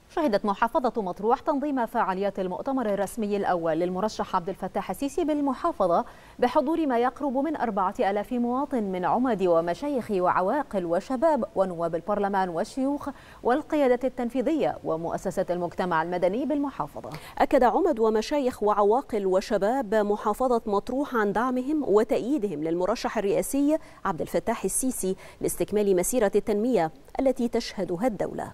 شهدت محافظة مطروح تنظيم فعاليات المؤتمر الرسمي الأول للمرشح عبد الفتاح السيسي بالمحافظة بحضور ما يقرب من 4000 مواطن من عمد ومشايخ وعواقل وشباب ونواب البرلمان والشيوخ والقيادة التنفيذية ومؤسسات المجتمع المدني بالمحافظة. أكد عمد ومشايخ وعواقل وشباب محافظة مطروح عن دعمهم وتأييدهم للمرشح الرئاسي عبد الفتاح السيسي لاستكمال مسيرة التنمية التي تشهدها الدولة.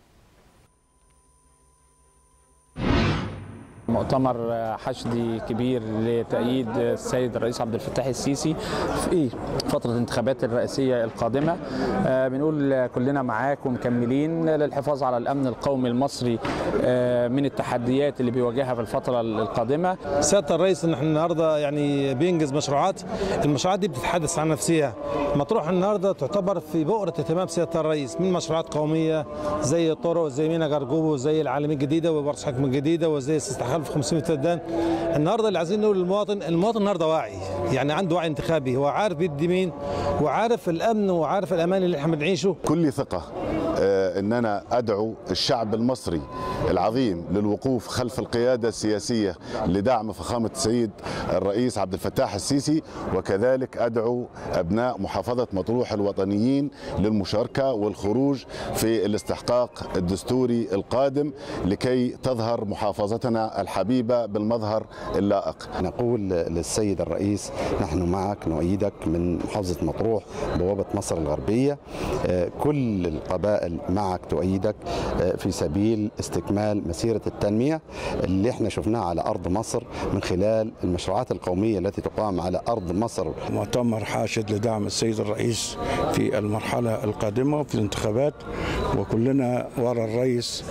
مؤتمر حشدي كبير لتأييد السيد الرئيس عبد الفتاح السيسي في فترة الانتخابات الرئاسية القادمة. بنقول كلنا معاك ومكملين للحفاظ على الأمن القومي المصري من التحديات اللي بيواجهها في الفترة القادمة. سيادة الرئيس نحن النهارده يعني بينجز المشروعات دي بتتحدث عن نفسها. مطروح النهارده تعتبر في بؤرة اهتمام سيادة الرئيس من مشروعات قومية زي الطرق زي مينا جرجوب وزي العالمين الجديدة وبرص حكم الجديدة وزي استحقاق في 500 فدان. النهارده اللي عايزين نقول للمواطن، المواطن النهارده واعي، يعني عنده وعي انتخابي، هو عارف بيدي مين وعارف الامن وعارف الامان اللي احنا بنعيشه. كل ثقه ان انا ادعو الشعب المصري العظيم للوقوف خلف القياده السياسيه لدعم فخامه السيد الرئيس عبد الفتاح السيسي، وكذلك ادعو ابناء محافظه مطروح الوطنيين للمشاركه والخروج في الاستحقاق الدستوري القادم لكي تظهر محافظتنا الحبيبه بالمظهر اللائق. نقول للسيد الرئيس نحن معك، نؤيدك من محافظه مطروح بوابه مصر الغربيه، كل القبائل معك تؤيدك في سبيل استكمال مسيرة التنمية اللي احنا شفناها على أرض مصر من خلال المشروعات القومية التي تقام على أرض مصر. مؤتمر حاشد لدعم السيد الرئيس في المرحلة القادمة في الانتخابات، وكلنا وراء الرئيس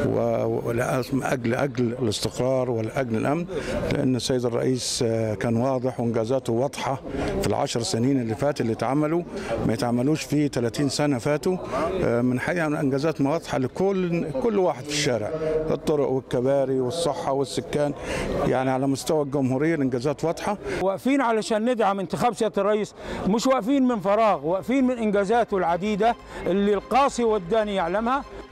أجل الاستقرار والأجل الأمن، لأن السيد الرئيس كان واضح وإنجازاته واضحة في ال10 سنين اللي فاتت اللي اتعملوا ما يتعملوش في 30 سنة فاتوا، من حقيقة انجازات واضحه لكل واحد في الشارع، الطرق والكباري والصحه والسكان، يعني على مستوى الجمهوريه الانجازات واضحه. واقفين علشان ندعم انتخاب سياده الرئيس، مش واقفين من فراغ، واقفين من انجازاته العديده اللي القاصي والداني يعلمها.